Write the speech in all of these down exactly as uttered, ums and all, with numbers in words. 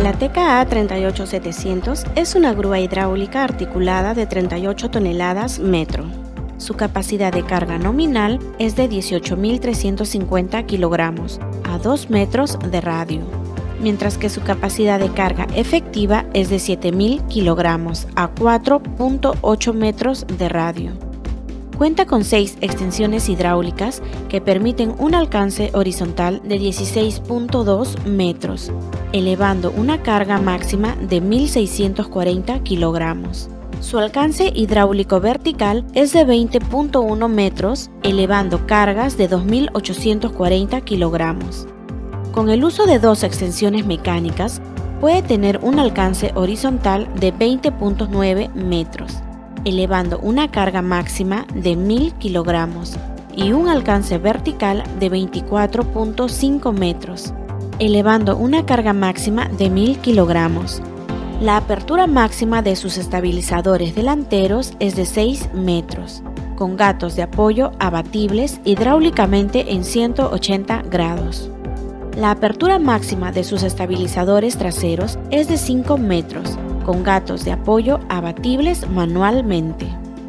La T K A treinta y ocho setecientos es una grúa hidráulica articulada de treinta y ocho toneladas metro. Su capacidad de carga nominal es de dieciocho mil trescientos cincuenta kilogramos a dos metros de radio, mientras que su capacidad de carga efectiva es de siete mil kilogramos a cuatro punto ocho metros de radio. Cuenta con seis extensiones hidráulicas que permiten un alcance horizontal de dieciséis punto dos metros, elevando una carga máxima de mil seiscientos cuarenta kilogramos. Su alcance hidráulico vertical es de veinte punto uno metros, elevando cargas de dos mil ochocientos cuarenta kilogramos. Con el uso de dos extensiones mecánicas, puede tener un alcance horizontal de veinte punto nueve metros, elevando una carga máxima de mil kilogramos y un alcance vertical de veinticuatro punto cinco metros, elevando una carga máxima de mil kilogramos. La apertura máxima de sus estabilizadores delanteros es de seis metros, con gatos de apoyo abatibles hidráulicamente en ciento ochenta grados. La apertura máxima de sus estabilizadores traseros es de cinco metros, con gatos de apoyo abatibles manualmente.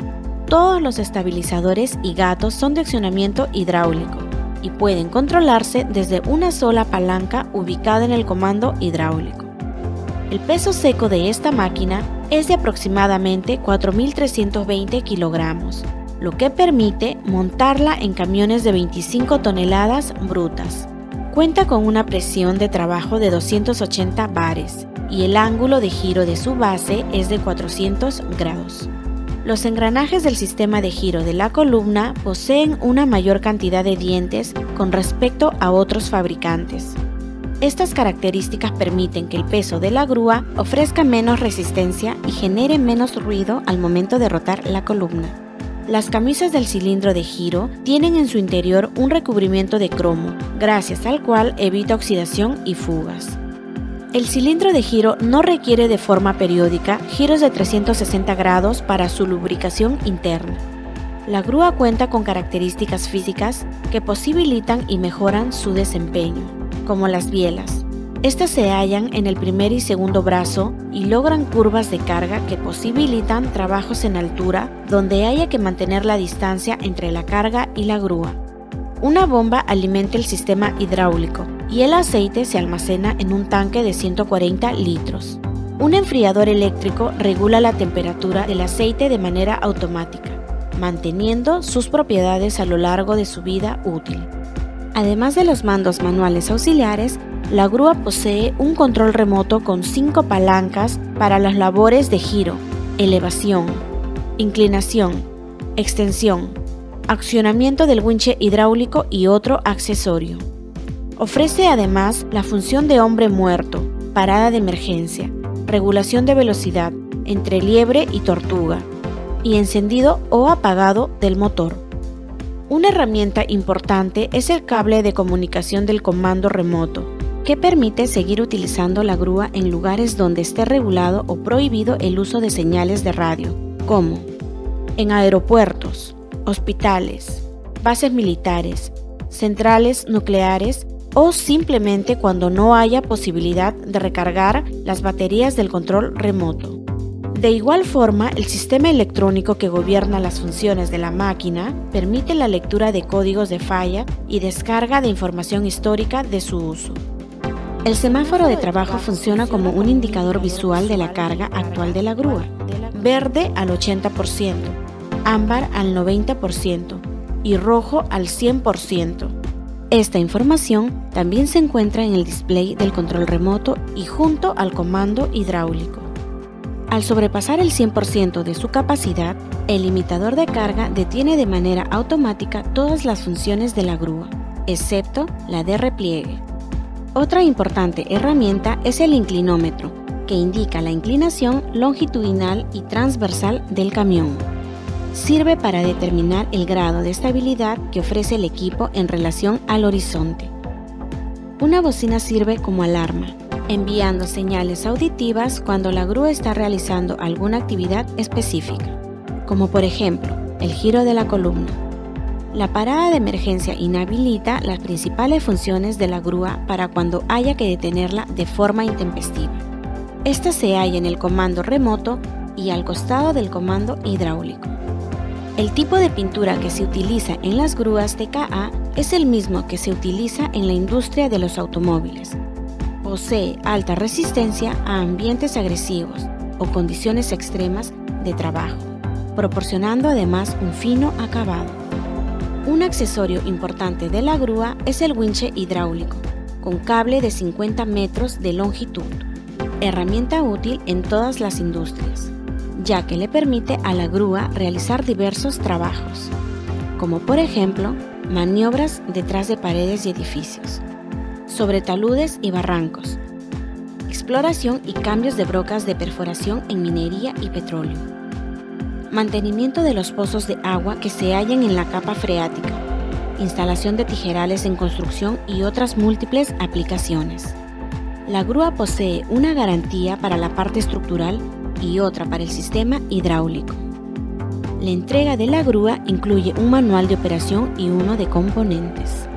Todos los estabilizadores y gatos son de accionamiento hidráulico y pueden controlarse desde una sola palanca ubicada en el comando hidráulico. El peso seco de esta máquina es de aproximadamente cuatro mil trescientos veinte kilogramos, lo que permite montarla en camiones de veinticinco toneladas brutas. Cuenta con una presión de trabajo de doscientos ochenta bares y el ángulo de giro de su base es de cuatrocientos grados. Los engranajes del sistema de giro de la columna poseen una mayor cantidad de dientes con respecto a otros fabricantes. Estas características permiten que el peso de la grúa ofrezca menos resistencia y genere menos ruido al momento de rotar la columna. Las camisas del cilindro de giro tienen en su interior un recubrimiento de cromo, gracias al cual evita oxidación y fugas. El cilindro de giro no requiere de forma periódica giros de trescientos sesenta grados para su lubricación interna. La grúa cuenta con características físicas que posibilitan y mejoran su desempeño, como las bielas. Estas se hallan en el primer y segundo brazo y logran curvas de carga que posibilitan trabajos en altura donde haya que mantener la distancia entre la carga y la grúa. Una bomba alimenta el sistema hidráulico y el aceite se almacena en un tanque de ciento cuarenta litros. Un enfriador eléctrico regula la temperatura del aceite de manera automática, manteniendo sus propiedades a lo largo de su vida útil. Además de los mandos manuales auxiliares, la grúa posee un control remoto con cinco palancas para las labores de giro, elevación, inclinación, extensión, accionamiento del winche hidráulico y otro accesorio. Ofrece además la función de hombre muerto, parada de emergencia, regulación de velocidad entre liebre y tortuga y encendido o apagado del motor. Una herramienta importante es el cable de comunicación del comando remoto, que permite seguir utilizando la grúa en lugares donde esté regulado o prohibido el uso de señales de radio, como en aeropuertos, hospitales, bases militares, centrales nucleares o simplemente cuando no haya posibilidad de recargar las baterías del control remoto. De igual forma, el sistema electrónico que gobierna las funciones de la máquina permite la lectura de códigos de falla y descarga de información histórica de su uso. El semáforo de trabajo funciona como un indicador visual de la carga actual de la grúa: verde al ochenta por ciento, ámbar al noventa por ciento y rojo al cien por ciento. Esta información también se encuentra en el display del control remoto y junto al comando hidráulico. Al sobrepasar el cien por ciento de su capacidad, el limitador de carga detiene de manera automática todas las funciones de la grúa, excepto la de repliegue. Otra importante herramienta es el inclinómetro, que indica la inclinación longitudinal y transversal del camión. Sirve para determinar el grado de estabilidad que ofrece el equipo en relación al horizonte. Una bocina sirve como alarma, enviando señales auditivas cuando la grúa está realizando alguna actividad específica, como por ejemplo el giro de la columna. La parada de emergencia inhabilita las principales funciones de la grúa para cuando haya que detenerla de forma intempestiva. Esta se halla en el comando remoto y al costado del comando hidráulico. El tipo de pintura que se utiliza en las grúas T K A es el mismo que se utiliza en la industria de los automóviles. Posee alta resistencia a ambientes agresivos o condiciones extremas de trabajo, proporcionando además un fino acabado. Un accesorio importante de la grúa es el winche hidráulico, con cable de cincuenta metros de longitud, herramienta útil en todas las industrias, ya que le permite a la grúa realizar diversos trabajos, como por ejemplo, maniobras detrás de paredes y edificios, sobre taludes y barrancos, exploración y cambios de brocas de perforación en minería y petróleo, mantenimiento de los pozos de agua que se hallan en la capa freática, instalación de tijerales en construcción y otras múltiples aplicaciones. La grúa posee una garantía para la parte estructural y otra para el sistema hidráulico. La entrega de la grúa incluye un manual de operación y uno de componentes.